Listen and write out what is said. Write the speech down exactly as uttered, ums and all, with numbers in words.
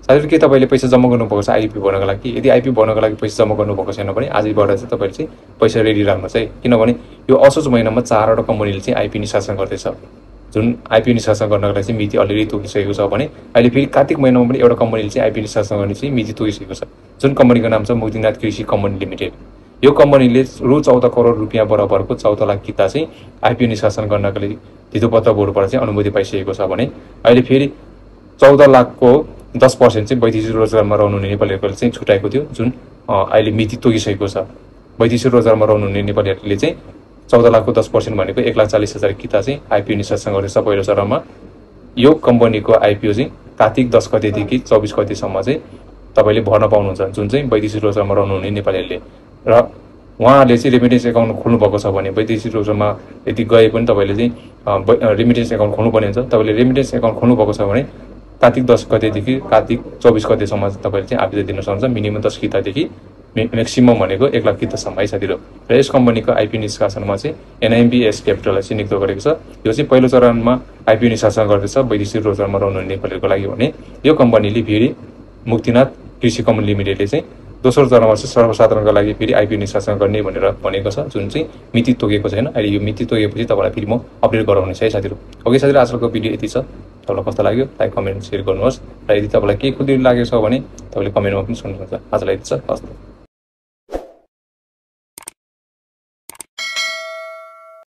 साथीहरु के तपाईले पैसा जम्मा गर्नुभएको छ आईपी बनाउनको लागि? यदि आईपी बनाउनको लागि पैसा जम्मा गर्नुभएको छैन भने आजबाट चाहिँ तपाईले चाहिँ पैसा रेडी राख्नुस् है, किनभने यो असोज महिनामा चारवटा कम्पनीले चाहिँ आईपी निष्कासन गर्दैछ, जुन आईपी निष्कासन गर्नको लागि चाहिँ मिति अलरेडी तोकिसकेको छ भने अहिले फेरि कार्तिक महिनामा पनि एउटा कम्पनीले चाहिँ आईपी निष्कासन गर्ने चाहिँ मिति तोकिसकेको छ, जुन कम्पनीको नाम छ मुक्तिनाथ कृषि कम्पनी लिमिटेड। यो कम्पनीले रु चौध करोड रुपियाँ बराबरको चौध लाख किता चाहिँ आईपी निष्कासन गर्नको लागि धितोपत्र बोर्डबाट चाहिँ अनुमति पाइसकेको छ भने अहिले फेरि चौध लाखको दस पर्सेन्ट चाहिँ वैदेशिक रोजगारमा रहनुहुने नेपालीहरूले चाहिँ छुटाएको थियो, जुन अहिले मिति तोकिसकेको छ। वैदेशिक रोजगारमा रहनुहुने नेपालीहरूले चाहिँ चौध लाखको दस पर्सेन्ट भनेको एक लाख चालिस हजार किता चाहिँ आईपीओ निष्कासन गर्दैछ पहिलो चरणमा। यो कम्पनीको आईपीओ चाहिँ कार्तिक दस गतेदेखि चौबिस गतेसम्म चाहिँ तपाईँले भर्न पाउनुहुन्छ, जुन चाहिँ वैदेशिक रोजगारमा रहनुहुने नेपालीहरूले। र उहाँहरूले चाहिँ रेमिटेन्स एकाउन्ट खोल्नु भएको छ भने वैदेशिक रोजगारमा यदि गए पनि तपाईँले चाहिँ रेमिटेन्स एकाउन्ट खोल्नुपर्ने हुन्छ। तपाईँले रेमिटेन्स एकाउन्ट खोल्नु भएको छ भने कार्तिक दस गतेदेखि कार्तिक चौबिस गतेसम्म तपाईँले चाहिँ आवेदन दिन सक्नुहुन्छ। मिनिमम दस कितादेखि म्याक्सिमम भनेको एक लाख कितासम्म है साथीहरु। र यस कम्पनीको आईपी निष्कासनमा चाहिँ एनआइएमबीएस क्यापिटललाई चाहिँ नियुक्त गरेको छ। यो चाहिँ पहिलो चरणमा आईपी निष्कासन गर्दैछ वैदेशिक रोजगारमा रहनुहुने नेपालीहरूको लागि भने यो कम्पनीले फेरि मुक्तिनाथ कृषि कम्पनी लिमिटेडले चाहिँ दोस्रो चरणमा चाहिँ सर्वसाधारणको लागि फेरि आईपी निष्कासन गर्ने भनेर भनेको छ, जुन चाहिँ मिति तोकेको छैन। अहिले यो मिति तोकेपछि तपाईँलाई फेरि म अपडेट गराउने छ है साथीहरु। ओके साथीहरु, आजको भिडियो यति छ। तपाईलाई कस्तो लाग्यो लाइक कमेन्ट शेयर गर्नुहोस् र यदि तपाईलाई केही खुदी लागेको छ भने तपाईले कमेन्टमा पनि सुन्नुहुन्छ। आजलाई यति छ। हस्।